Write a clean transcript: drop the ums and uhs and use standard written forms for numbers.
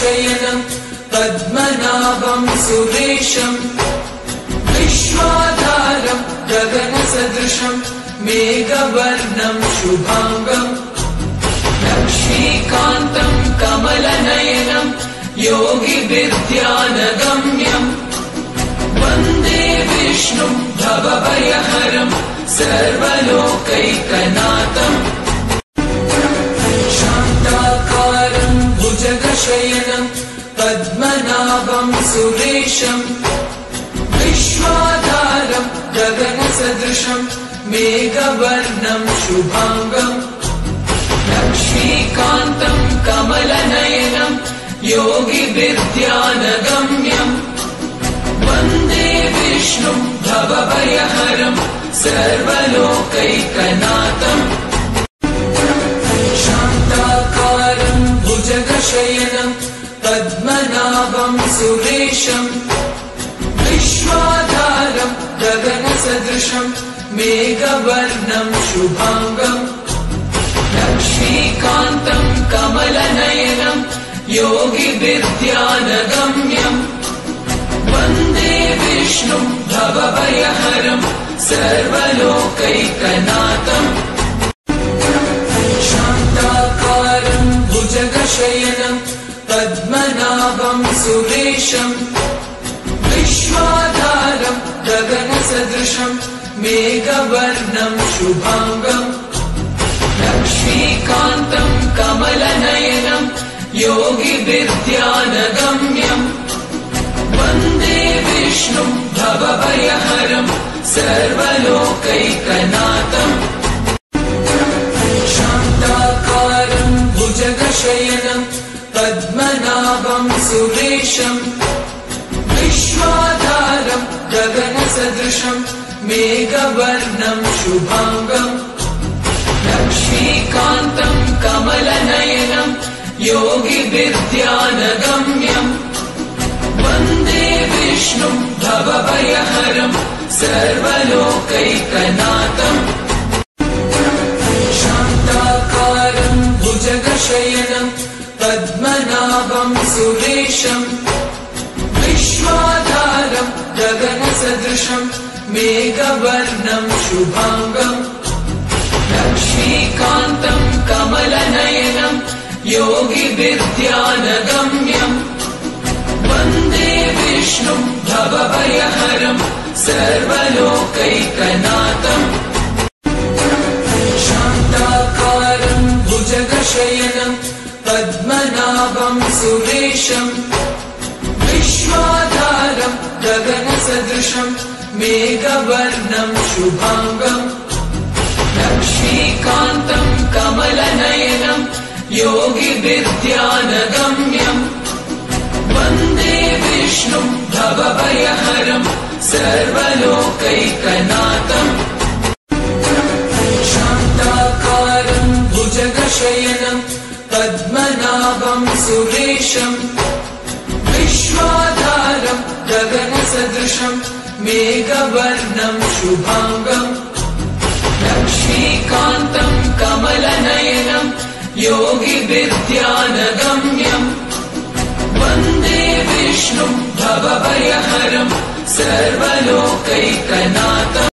भुजगशयनं पद्मनाभं सुरेशं विश्वाधारं गगनसदृशं मेघवर्णं शुभांगं लक्ष्मीकान्तं कमलनयनं योगिविद्यानगम्यं वन्दे विष्णुं भवभयहरं सर्वलोकैकनाथम् शान्ताकारं भुजगशयनं पद्मनाभं सुरेशं विश्वाधारं गगनसदृशं मेघवर्णं शुभांगं लक्ष्मीकान्तं कमलनयनं योगिविद्यानगम्यं वन्दे विष्णुं भवभयहरं सर्वलोकैकनाथम् शान्ताकारं भुजगशयनं पद्मनाभं सुरेशं विश्वाधारं गगनसदृशं मेघवर्णं शुभांगं लक्ष्मीकान्तं कमलनयनं योगिविद्यानगम्यं वन्दे विष्णुं भवभयहरं सर्वलोकैकनाथम् शान्ताकारं भुजगशयनं पद्मनाभं सुरेशं विश्वाधारं गगनसदृशं मेघवर्णं शुभांगं लक्ष्मीकान्तं कमलनयनं योगिविद्यानगम्यं वन्दे विष्णुं भवभयहरं सर्वलोकैकनाथम् शान्ताकारं भुजगशयनं पद्मनाभं सुरेशं विश्वाधारं गगनसदृशं मेघवर्णं शुभांगं लक्ष्मीकान्तं कमलनयनं योगिविद्यानगम्यं वन्दे विष्णुं भवभयहरं सर्वलोकैकनाथम् शान्ताकारं भुजगशयनं पद्मनाभं सुरेशं विश्वाधारं गगनसदृशं मेघवर्णं शुभांगं लक्ष्मीकान्तं कमलनयनं योगिविद्यानगम्यं वन्दे विष्णुं भवभयहरं सर्वलोकैकनाथम् शान्ताकारं भुजगशयनं पद्मनाभं सुरेशं विश्वाधारं गगनसदृशं मेघवर्णं शुभांगं लक्ष्मीकान्तं कमलनयनं योगिविद्यानगम्यं वन्दे विष्णुं भवभयहरं सर्वलोकैकनाथम् शान्ताकारं भुजगशयनं पद्मनाभं सुरेशं विश्वाधारं गगनसदृशं मेघवर्णं शुभांगं लक्ष्मीकान्तं कमलनयनं योगिविद्यानगम्यं वन्दे विष्णुं भवभयहरं सर्वलोकैकनाथम्।